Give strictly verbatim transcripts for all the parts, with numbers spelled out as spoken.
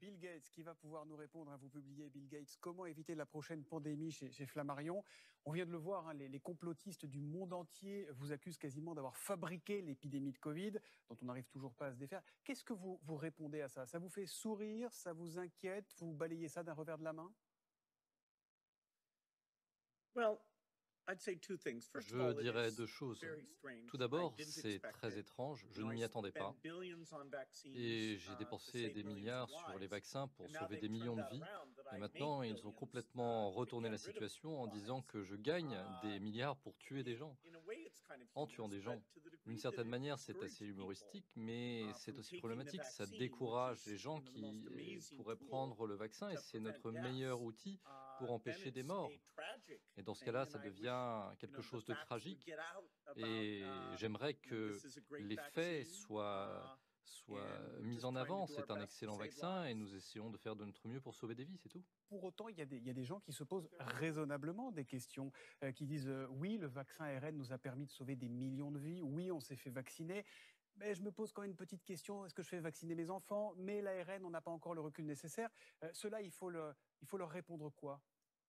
Bill Gates qui va pouvoir nous répondre. Hein, vous publiez Bill Gates, comment éviter la prochaine pandémie chez, chez Flammarion. On vient de le voir, hein, les, les complotistes du monde entier vous accusent quasiment d'avoir fabriqué l'épidémie de Covid, dont on n'arrive toujours pas à se défaire. Qu'est-ce que vous, vous répondez à ça? Ça vous fait sourire? Ça vous inquiète? Vous balayez ça d'un revers de la main? Well, I'd say two things. First of Je all, it dirais is deux choses. very strange. Tout I d'abord, didn't c'est expect très it. étrange, je You know, ne I m'y attendais pas. spent billions on vaccines, Et j'ai uh, to dépensé save des millions of milliards sur les lives. vaccins pour And now sauver they've des turned millions de that vies. around that Et I maintenant, make ils ont billions, complètement uh, to retourné get la rid of situation en disant lives. que je gagne Uh, des milliards pour tuer des in, gens, in a way, it's kind of en tuant humorous, des gens. but to the D'une degree that certaine it manière, c'est assez discouraged people humoristique, mais uh, c'est from aussi taking the problématique. Ça vaccine, which décourage is les gens one of the most qui euh, amazing pourraient tools prendre le vaccin, et to c'est prevent notre meilleur deaths, outil uh, pour then empêcher des it's a morts. tragic Et dans ce thing. cas-là, And ça I wish, devient you quelque know, the chose de facts would tragique. get out about, Et uh, j'aimerais you know, this que is a great les faits vaccine, soient, uh, soient and we're mis just en trying to avant. do our C'est un best to excellent save vaccin et lives. nous essayons de faire de notre mieux pour sauver des vies, c'est tout. Pour autant, il y, a des, il y a des gens qui se posent raisonnablement des questions, euh, qui disent euh, oui, le vaccin A R N nous a permis de sauver des millions de vies, oui, on s'est fait vacciner, mais je me pose quand même une petite question, est-ce que je fais vacciner mes enfants? Mais l'A R N, on n'a pas encore le recul nécessaire. Euh, cela, il faut, le, il faut leur répondre quoi?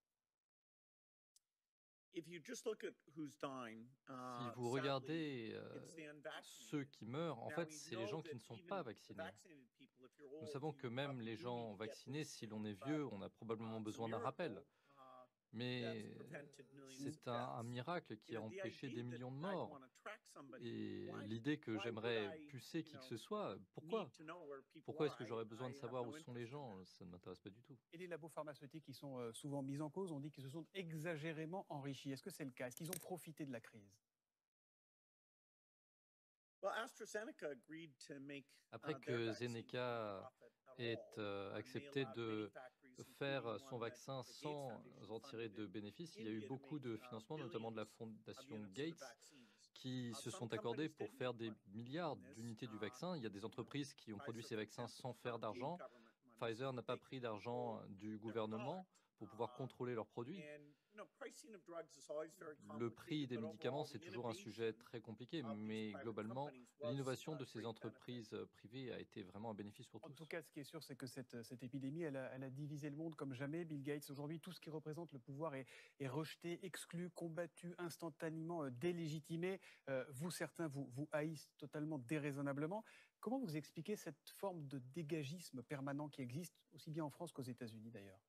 If you just look at who's dying, Si uh, vous sadly, regardez euh, it's the ceux unvaccinated. qui meurent, en Now, fait, we c'est les know gens qui that ne sont even pas the vaccinés. vaccinated people, if you're Nous old, savons you que même probably les do gens need to get vaccinés, si boosted. l'on est But vieux, on a uh, probablement it's a besoin d'un rappel. miracle uh, that's Mais prevented millions of c'est un, un deaths. miracle qui You a know, the empêché des idea that millions de I'd morts. want to track somebody, Et why, l'idée que why would j'aimerais I, pucer you qui que know, ce soit, need pourquoi? to know where people Pourquoi est-ce are? que I, j'aurais besoin de I have savoir où no sont les interest in that. gens? Ça ne m'intéresse pas du tout. Et les labos pharmaceutiques qui sont euh, souvent mis en cause, on dit qu'ils se sont exagérément enrichis. Est-ce que c'est le cas? Est-ce qu'ils ont profité de la crise? Well, AstraZeneca agreed to make Après uh, their que vaccine Zeneca for profit at ait all. euh, Uh, and they accepté allowed many de factories, faire including son one that vaccin the Gates sans Foundation en tirer funded de in bénéfices, il y a eu India to beaucoup make de uh, financements, notamment de la billions of fondation units of the Gates, vaccines. qui Uh, se some sont accordés companies pour did faire make des money milliards from this. d'unités du Uh, vaccin. Il y a des you know, entreprises qui ont produit Pfizer, ces for vaccins example, sans faire uh, paid d'argent. government money so Pfizer n'a that pas they pris could control d'argent du their gouvernement product. pour pouvoir Uh, contrôler leurs produits. and you know, pricing of drugs is always very Le prix complicated, des but médicaments, overall, c'est the toujours un sujet innovation très compliqué, of these mais private globalement, companies was l'innovation a de ces great benefit. entreprises euh, privées a été vraiment un bénéfice pour En tout tous. cas, ce qui est sûr, c'est que cette, cette épidémie, elle a, elle a divisé le monde comme jamais. Bill Gates, aujourd'hui, tout ce qui représente le pouvoir est, est rejeté, exclu, combattu, instantanément euh, délégitimé. Euh, vous, certains, vous, vous haïssent totalement déraisonnablement. Comment vous expliquez cette forme de dégagisme permanent qui existe, aussi bien en France qu'aux États-Unis d'ailleurs?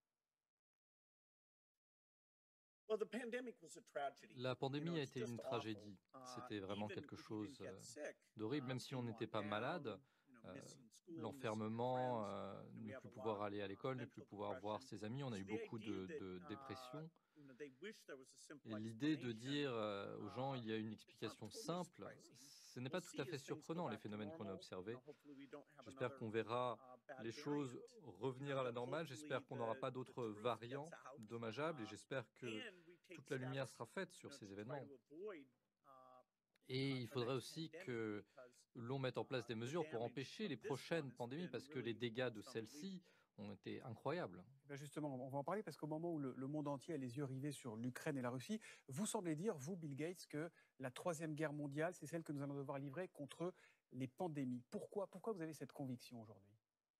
Well, the pandemic was a tragedy. La You know, pandémie a it's été just une awful. tragédie. Uh, C'était vraiment even quelque if you didn't chose get euh, sick, d'horrible, uh, même si on being n'était locked pas down, malade. you know, euh, missing school, missing your L'enfermement, friends. euh, You know, we ne have plus a pouvoir lot aller à uh, l'école, ne plus mental pouvoir voir depression. ses amis, on a So eu the beaucoup idea de, that de uh, dépression. you know, they wish there was a simple Et l'idée de explanation, dire euh, aux gens uh, il y a une it's not explication totally simple, surprising. ce n'est We'll pas tout see à fait as things go surprenant, les back to phénomènes qu'on a normal. You observés. know, hopefully we don't have J'espère another qu'on verra uh, bad les choses variant. You revenir know, à la that normale. hopefully J'espère qu'on n'aura the pas the d'autres truth gets variants out, dommageables et uh, j'espère que and we take toute la lumière steps, sera faite you sur know, ces to try événements. to avoid uh, Et uh, il the faudrait next aussi pandemic que because l'on mette en place uh, des the mesures pour damage empêcher les of this one prochaines has pandémies, been parce que les really dégâts de almost unbelievable. celle-ci ont été incroyables. Eh bien justement, on va en parler parce qu'au moment où le, le monde entier a les yeux rivés sur l'Ukraine et la Russie, vous semblez dire, vous, Bill Gates, que la troisième guerre mondiale, c'est celle que nous allons devoir livrer contre les pandémies. Pourquoi, pourquoi vous avez cette conviction aujourd'hui?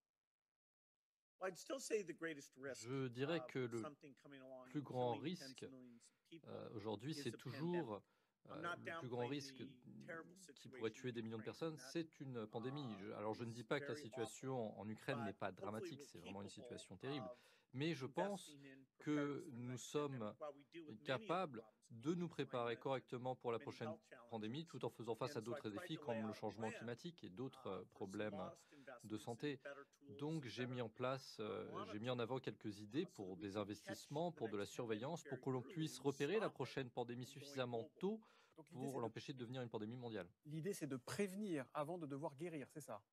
Well, I'd still say the greatest risk Je dirais of que le something coming along plus and grand killing tens risque of millions of people euh, aujourd'hui, is c'est a pandemic. toujours I'm euh, not le plus grand downplaying risque the terrible qui pourrait situation tuer in des millions de Ukraine, personnes, and that c'est une pandémie. uh, Je- alors je ne dis is pas que la very awful, situation en Ukraine n'est but pas hopefully dramatique, we're c'est vraiment une capable situation terrible. of Mais je pense investing in que preparedness for the nous next pandemic sommes while we deal with many of the capables problems, de nous préparer climate, correctement pour la many prochaine health pandémie, challenges. tout en faisant face à And so I've d'autres tried défis to lay comme le out a changement plan climatique et d'autres uh, euh, for some problèmes modest de investments in santé. better tools Donc and j'ai mis better en place, uh, euh, j'ai mis en avant monitoring quelques uh, idées so that pour we des can catch investissements, the pour de la next pandemic surveillance, pour very que l'on early puisse and repérer la stop it prochaine pandémie from going suffisamment global. tôt Donc l'idée, pour c'est de, l'empêcher de devenir une pandémie mondiale. l'idée, c'est de prévenir avant de devoir guérir, c'est ça?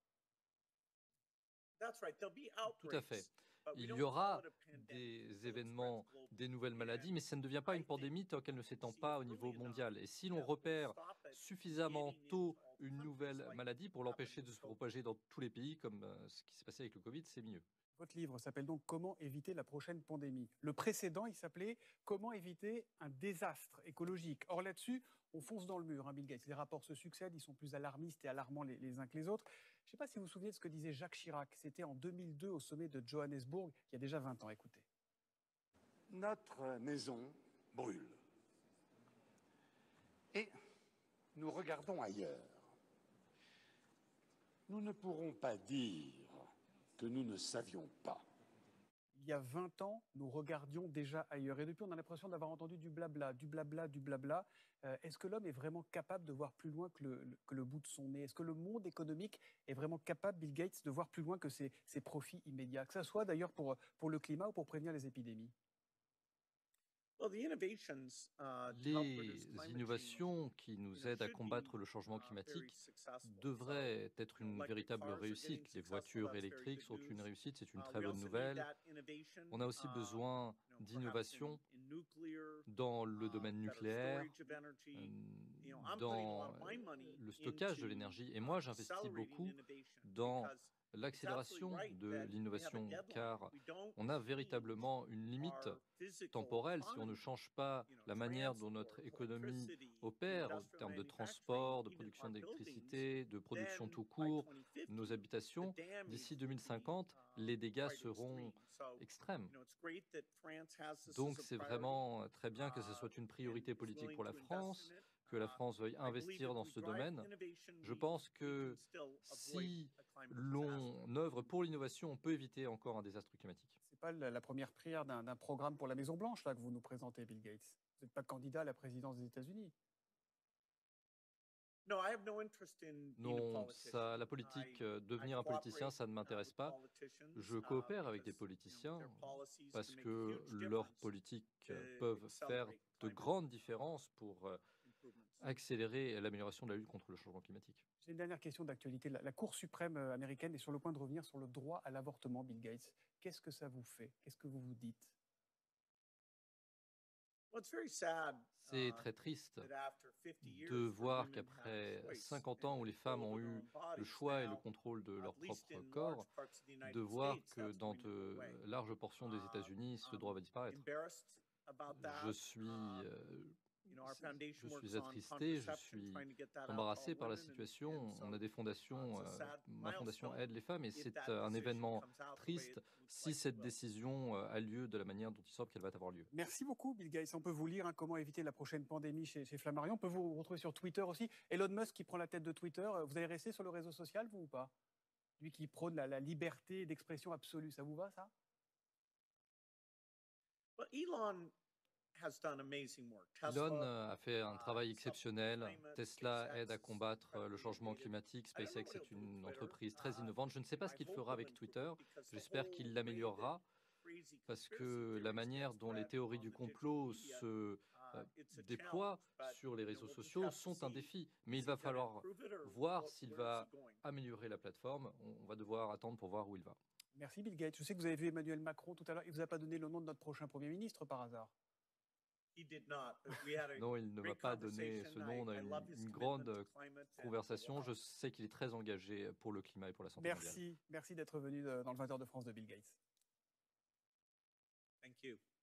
That's right. There'll be Tout à fait. outbreaks, but we Il y don't call aura it a pandemic des until it spreads événements, globally. des nouvelles maladies, And mais ça ne devient pas I une think pandémie tant qu'elle ne if we s'étend see it pas au early niveau enough, mondial. Et si l'on that we'll repère stop it suffisamment getting tôt into all une countries nouvelle like maladie pour happened l'empêcher de with se COVID. propager dans tous les pays, comme euh, ce qui s'est passé avec le Covid, c'est mieux. Votre livre s'appelle donc Comment éviter la prochaine pandémie. Le précédent, il s'appelait Comment éviter un désastre écologique. Or là-dessus, on fonce dans le mur, hein, Bill Gates. Les rapports se succèdent, ils sont plus alarmistes et alarmants les, les uns que les autres. Je ne sais pas si vous vous souvenez de ce que disait Jacques Chirac. C'était en deux mille deux au sommet de Johannesburg, il y a déjà vingt ans. Écoutez. Notre maison brûle. Et nous regardons ailleurs. Nous ne pourrons pas dire que nous ne savions pas. Il y a vingt ans, nous regardions déjà ailleurs. Et depuis, on a l'impression d'avoir entendu du blabla, du blabla, du blabla. Euh, Est-ce que l'homme est vraiment capable de voir plus loin que le, le- que le bout de son nez? Est-ce que le monde économique est vraiment capable, Bill Gates, de voir plus loin que ses, ses profits immédiats? Que ce soit d'ailleurs pour, pour le climat ou pour prévenir les épidémies. Well, the innovations uh, to help reduce Les climate change, innovations qui you nous know, aident à should combattre be le changement uh, very climatique successful. So, devraient être you know, une electric véritable cars are getting réussite. Les successful. voitures That's very électriques good sont une news. réussite, c'est une Uh, très we bonne also need nouvelle. that innovation, On a aussi um, besoin you know, perhaps in, d'innovation in nuclear, dans le uh, domaine better nucléaire, storage of energy. euh, You know, I'm putting a lot dans of my money le stockage de into l'énergie. Et uh, moi, j'investis accelerating beaucoup innovation dans because it's absolutely l'accélération right de that we have a l'innovation, deadline. car We don't on a change véritablement une limite our physical temporelle si on ne economy, change pas you know, la manière dont transport, notre économie electricity, opère en industrial termes de manufacturing, transport, de even production our buildings, d'électricité, de production then tout by court, twenty nos fifty, the habitations. damage D'ici will deux mille be cinquante, uh, les dégâts quite seront extreme. So, extrêmes. you know, it's great that France has this Donc as a c'est priority vraiment très bien que ce uh, soit une and priorité is politique willing pour la to invest in France, it. que la Uh, France veuille I believe investir if dans we ce drive domaine. innovation, Je we, pense we can que still avoid si a climate disaster. l'on œuvre pour l'innovation, on peut éviter encore un désastre climatique. C'est pas la, la première prière d'un d'un programme pour la Maison Blanche là que vous nous présentez, Bill Gates. Vous n'êtes pas candidat à la présidence des États-Unis. No, I have no interest in being a Non, politician. ça, la I, politique, euh, I devenir un politicien, cooperate ça ne uh, m'intéresse with pas. politicians Je uh, coopère avec des because, you know, politiciens their policies parce can make a que huge leurs difference politiques to euh, peuvent faire accelerate de climate grandes uh, différences pour euh, improvements. accélérer l'amélioration de la lutte contre le changement climatique. J'ai une dernière question d'actualité. La, la Cour suprême euh, américaine est sur le point de revenir sur le droit à l'avortement, Bill Gates. Qu'est-ce que ça vous fait? Qu'est-ce que vous vous dites? Well, it's very sad C'est uh, très triste that after fifty years de where voir women had qu'après choice cinquante and ans où les femmes control ont over their eu own bodies, le choix et le now, contrôle de at leur least propre in corps, large parts of the United de voir States, que that's dans going to go away. de larges portions des Uh, États-Unis, ce I'm droit va disparaître. embarrassed about that. Je suis, Uh, euh, you know, our je foundation works suis on attristé, je contraception, suis trying to get that out to all embarrassé par la women, and, situation. and On so a des uh, fondations, it's a euh, sad ma fondation milestone aide les femmes et if c'est that euh, un decision événement comes out the way triste it looks si like it cette will. décision euh, a lieu de la manière dont il semble qu'elle va avoir lieu. Merci beaucoup, Bill Gates. On peut vous lire hein, comment éviter la prochaine pandémie chez, chez Flammarion. On peut vous retrouver sur Twitter aussi. Elon Musk qui prend la tête de Twitter. euh, Vous allez rester sur le réseau social, vous ou pas? Lui qui prône la, la liberté d'expression absolue. Ça vous va, ça? But Elon has done amazing work. Elon Tesla, euh, a fait un uh, travail helps fight exceptionnel. climate. Tesla SpaceX aide à is combattre euh, le incredibly changement innovative. climatique. I don't know SpaceX what he'll est do with une Twitter. entreprise très Uh, innovante. Je ne sais pas I ce qu'il hope fera he'll avec improve Twitter. it because the J'espère whole qu'il way that l'améliorera crazy parce conspiracy que la theories manière get dont les spread théories on du the digital complot media, se uh, euh, it's a déploient challenge, but, sur les you know, réseaux we'll just sociaux have to sont un see, défi. Mais is il va he gonna falloir improve it or voir what- s'il where is va he going? améliorer la plateforme. On on va devoir attendre pour voir où il va. Merci, Bill Gates. Je sais que vous avez vu Emmanuel Macron tout à l'heure. Il ne vous a pas donné le nom de notre prochain Premier ministre par hasard? He did not, but we had a Non, il ne m'a great pas donné conversation. ce nom. On a I- I eu love his une commitment grande to euh, climate and, conversation. uh, Je sais qu'il est très engagé pour le climat et pour la santé mondiale. Merci. Merci d'être venu euh, dans le vingt heures de France de Bill Gates. Thank you.